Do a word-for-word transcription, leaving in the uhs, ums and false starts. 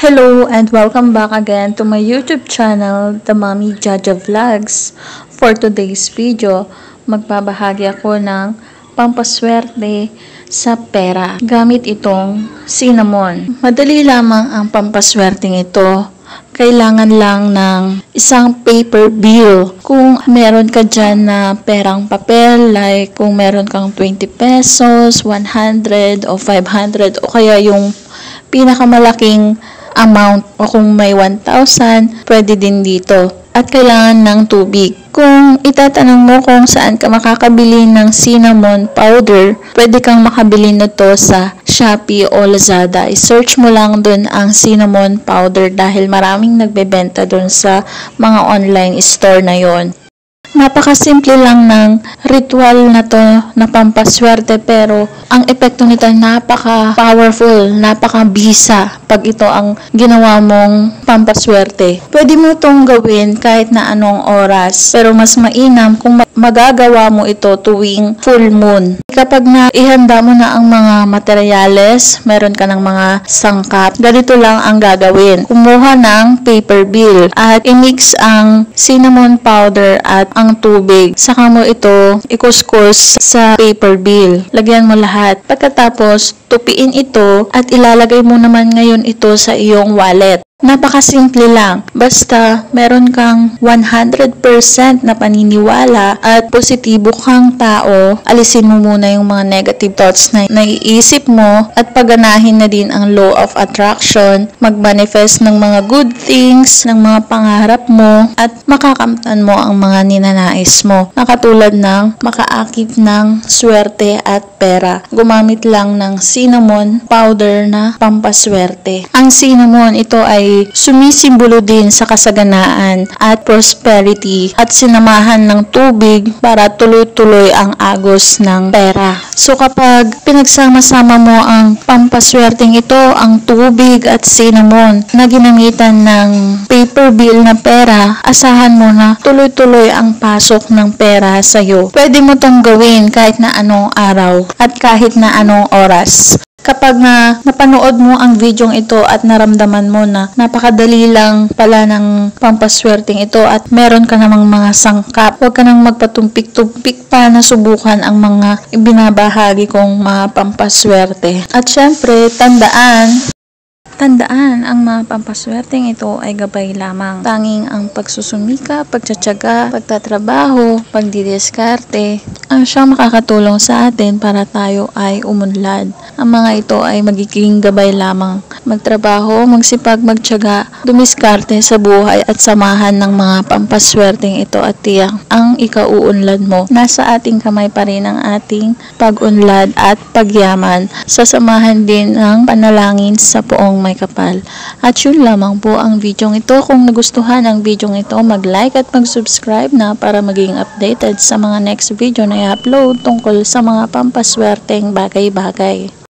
Hello and welcome back again to my YouTube channel, The Mommy Jaja Vlogs. For today's video, magbabahagi ako ng pampaswerte sa pera gamit itong cinnamon. Madali lamang ang pampaswerteng ito. Kailangan lang ng isang paper bill. Kung meron ka dyan na perang papel, like kung meron kang twenty pesos, one hundred o five hundred o kaya yung pinakamalaking amount o kung may one thousand, pwede din dito. At kailangan ng tubig. Kung itatanong mo kung saan ka makakabili ng cinnamon powder, pwede kang makabili nito sa Shopee o Lazada. I-search mo lang dun ang cinnamon powder dahil maraming nagbebenta dun sa mga online store na yon. Napakasimple lang ng ritual na to na pampaswerte pero ang epekto nito napaka-powerful, napaka-bisa pag ito ang ginawa mong pampaswerte. Pwede mo itong gawin kahit na anong oras pero mas mainam kung magagawa mo ito tuwing full moon. Kapag na ihanda mo na ang mga materyales, meron ka ng mga sangkap, ganito lang ang gagawin. Kumuha ng paper bill at i-mix ang cinnamon powder at ang tubig. Saka mo ito ikuskus sa paper bill. Lagyan mo lahat. Pagkatapos, tupiin ito at ilalagay mo naman ngayon ito sa iyong wallet. Napakasimple lang. Basta meron kang one hundred percent na paniniwala at positibo kang tao, alisin mo muna yung mga negative thoughts na naiisip mo at paganahin na din ang law of attraction, mag-manifest ng mga good things, ng mga pangarap mo at makakamtan mo ang mga ninanais mo. Nakatulad ng makaakit ng swerte at pera. Gumamit lang ng cinnamon powder na pampaswerte. Ang cinnamon, ito ay sumisimbolo din sa kasaganaan at prosperity at sinamahan ng tubig para tuloy-tuloy ang agos ng pera. So kapag pinagsama-sama mo ang pampaswerteng ito, ang tubig at cinnamon na ginamitan ng paper bill na pera, asahan mo na tuloy-tuloy ang pasok ng pera sa iyo. Pwede mo itong gawin kahit na anong araw at kahit na anong oras. Kapag na napanood mo ang videong ito at naramdaman mo na napakadali lang pala ng pampaswerteng ito at meron ka namang mga sangkap, huwag ka nang magpatumpik-tumpik pa na subukan ang mga ibinabahagi kong mga pampaswerte. At syempre, tandaan, Tandaan, ang mga pampaswerteng ito ay gabay lamang. Tanging ang pagsusumika, pagtsatsaga, pagtatrabaho, pagdidiskarte, ang siyang makakatulong sa atin para tayo ay umunlad. Ang mga ito ay magiging gabay lamang. Magtrabaho, magsipag, magtsaga, dumiskarte sa buhay at samahan ng mga pampaswerteng ito at tiyak ang ikauunlad mo. Nasa ating kamay pa rin ang ating pag-unlad at pagyaman. Sasamahan din ng panalangin sa poong may kapal. At yun lamang po ang video ito. Kung nagustuhan ang video ito, mag-like at mag-subscribe na para maging updated sa mga next video na i-upload tungkol sa mga pampaswerteng bagay-bagay.